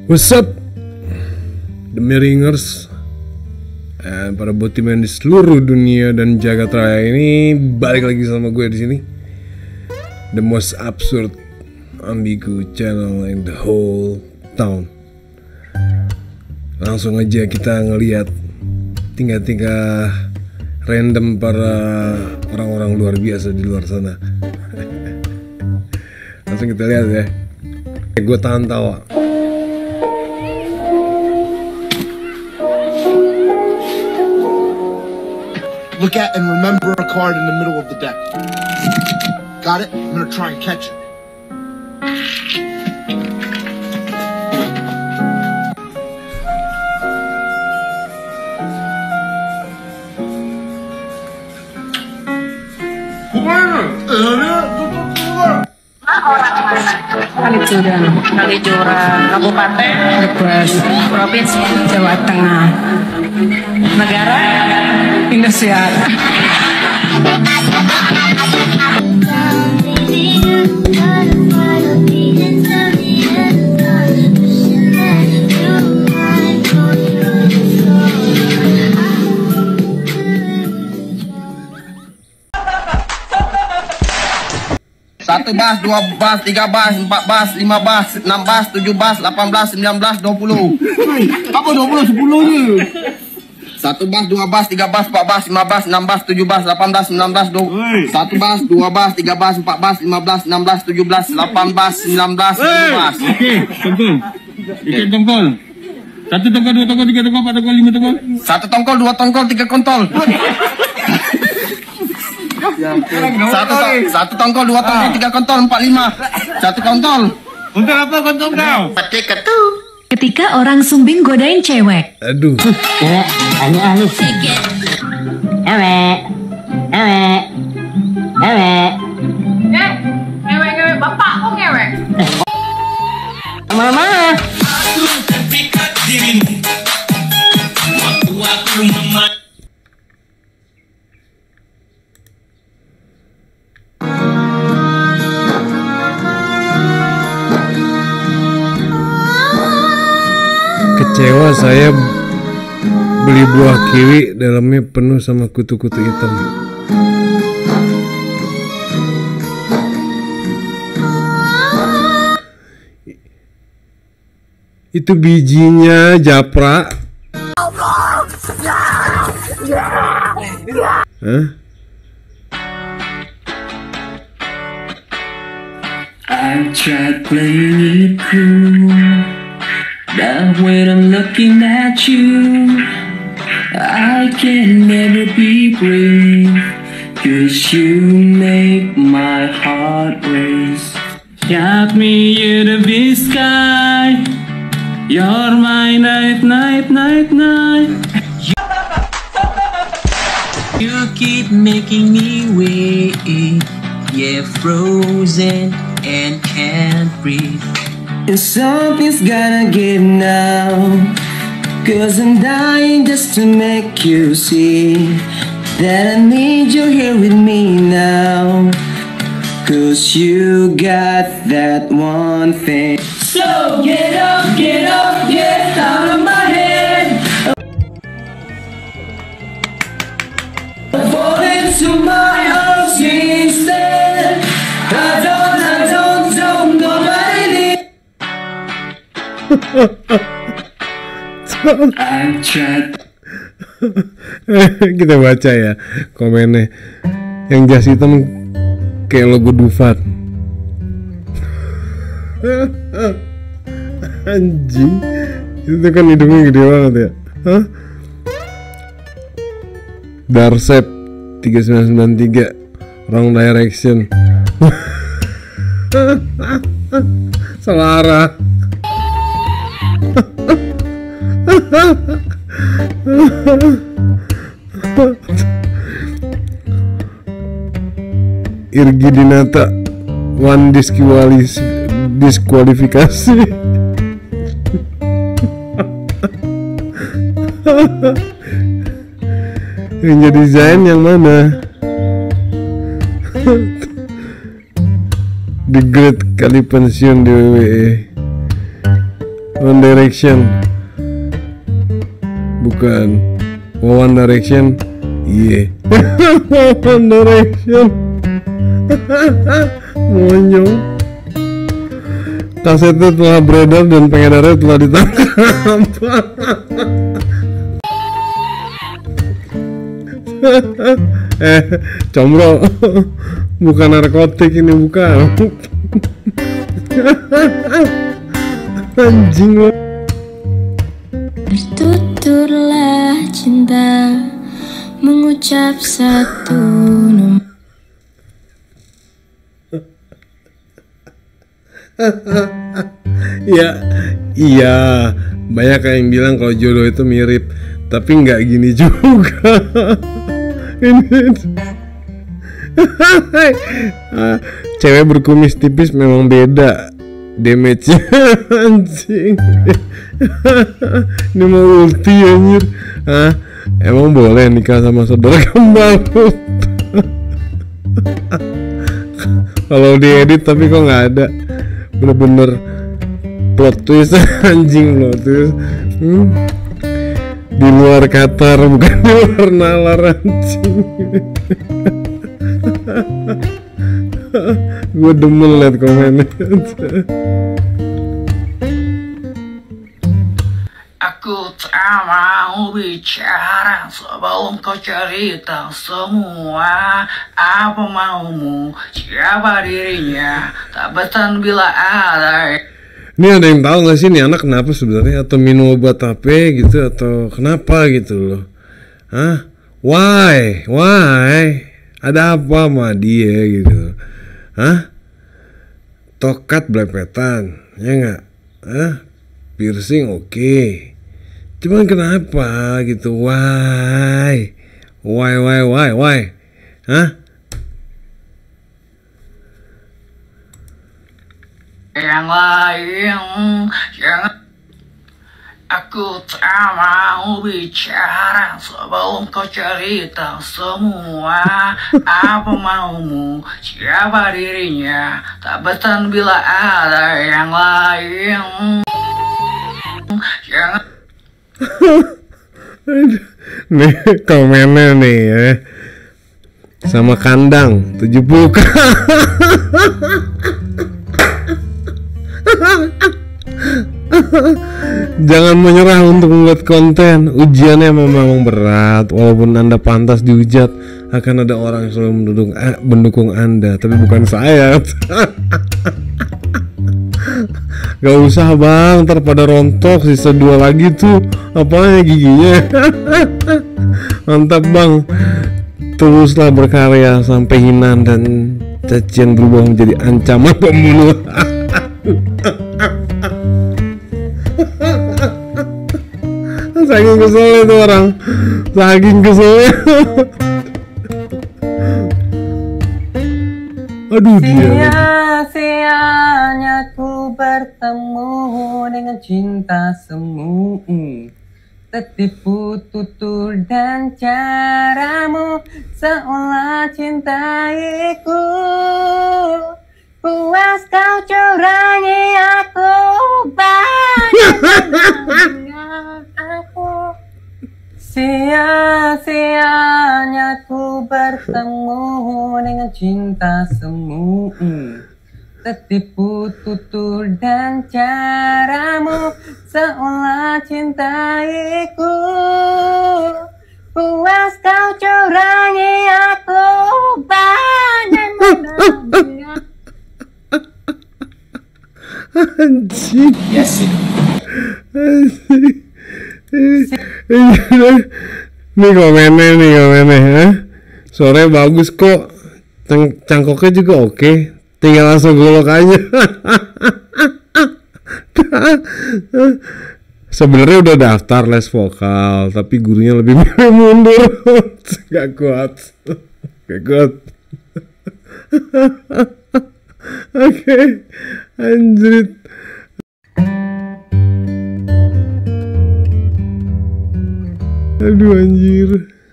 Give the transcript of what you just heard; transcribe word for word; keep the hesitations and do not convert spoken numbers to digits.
What's up, The Miringers, and para botiman di seluruh dunia dan jagat raya ini, balik lagi sama gue di sini, the most absurd, ambigu channel in the whole town. Langsung aja kita ngeliat tingkah-tingkah random para orang-orang luar biasa di luar sana. Langsung kita lihat ya. Gue tahan tawa. Look at and remember a card in the middle of the deck. Got it? I'm gonna try and catch it. Kalijoran, Kalijoran, Kabupaten Brebes, Provinsi Jawa Tengah, Negara Indonesia. Satu bas, dua bas, tiga bas, empat bas, lima bas, enam bas, tujuh bas, delapan belas, sembilan belas, dua puluh. Apa dua puluh, sepuluh je. Satu bas, dua bas, tiga bas, empat bas, lima bas, enam bas, tujuh bas, delapan belas, sembilan belas, dua puluh. Satu bas, dua bas, tiga bas, empat bas, lima belas, enam belas, tujuh belas, delapan belas, sembilan belas, dua bas. Oke, tongkol. Ikat tongkol. Satu tongkol, dua tongkol, tiga tongkol, empat tongkol, lima tongkol. Satu tongkol, dua tongkol, tiga kontol. Satu, to satu tongkol, dua tongkol, tiga kontol, empat lima. Satu kontol. Untuk apa kontol kau? Ketika orang sumbing godain cewek. Aduh. Ya, anu anu. Ewe, ewe, ewe. Eh, ngewe-ngewe bapak kok ngewe? Mama. Kecewa saya beli buah kiwi, dalamnya penuh sama kutu-kutu hitam. Itu bijinya japra. Hah? I tried playing it cool, but when I'm looking at you, I can never be brave, 'cause you make my heart race. Shot me in the big sky, you're my night, night, night, night. You, you keep making me wait, yeah, frozen and can't breathe. And something's gotta give now, 'cause I'm dying just to make you see that I need you here with me now, 'cause you got that one thing. So get up, get up, get out of my head, fall into my arms instead. I don't, I don't, don't nobody. I tried. Kita baca ya komennya. Yang jas hitam kayak logo Dufat. Anjing, itu kan hidungnya gede banget ya. Hah? Darset tiga sembilan sembilan tiga Wrong Direction. Selara. Irgi Dinata one diskualis diskualifikasi. Yang jadi Zain yang mana? The Great kali pensiun di W W E. One Direction. Bukan. One Direction. Iya. Yeah. One Direction. Monyong. Kasetnya telah beredar dan pengedarnya telah ditangkap. Eh, combro, bukan narkotik ini, bukan. Anjing lo. Bertuturlah cinta, mengucap satu nama. Ya, iya, banyak yang bilang kalau jodoh itu mirip, tapi nggak gini juga. Ini cewek berkumis tipis memang beda damage-nya. Anjing. Ini mau ulti anjir. Hah? Emang boleh nikah sama saudara kembar? Kalau diedit tapi kok nggak ada. Bener-bener plot twist. Anjing, plot twist. hmm. Di luar Qatar, bukan di luar nalar. Anjing. Gue demen liat komennya. Aku tak mau bicara sebelum kau cerita semua. Apa maumu, siapa dirinya, tak betan bila ada. Ini ada yang tahu nggak sih nih anak kenapa sebenarnya, atau minum obat apa gitu, atau kenapa gitu loh? Hah? Why? Why? Ada apa sama dia gitu? Hah? Tokat belepetan, ya nggak? Hah? Piercing oke. Okay. Cuman kenapa gitu? Why? Why? Why? Why? Why? Hah? Yang lain, jangan. Aku tak mau bicara sebelum kau cerita semua. Apa maumu, siapa dirinya, tak betan bila ada yang lain. Jangan. Nih komennya nih ya, sama kandang tujuh puluh k. Jangan menyerah untuk membuat konten. Ujiannya memang berat. Walaupun Anda pantas dihujat, akan ada orang yang selalu mendukung, eh, mendukung Anda. Tapi bukan saya. Gak usah bang, ntar pada rontok. Sisa dua lagi tuh, apanya giginya. Mantap bang. Teruslah berkarya sampai hinaan dan cacian berubah menjadi ancaman pembunuh. Saking keselnya tuh orang, saking keselnya. Aduh dia. Sia-sianya ku bertemu dengan cinta semu. Tertipu tutur dan caramu seolah cintaiku. Puas kau curangi aku, bagaimana aku. Sia-sianya ku bertemu dengan cinta semu. Tertipu tutur dan caramu seolah cintaiku. Puas kau curangi aku, bagaimana. Anjing. Yes. Nih komennya nih komennya, ha? Suaranya bagus kok, Cang cangkoknya juga oke, tinggal langsung golok aja. Sebenarnya udah daftar les vokal, tapi gurunya lebih milih mundur. Gak kuat, gak kuat. Oke, okay. Anjrit. Aduh anjir.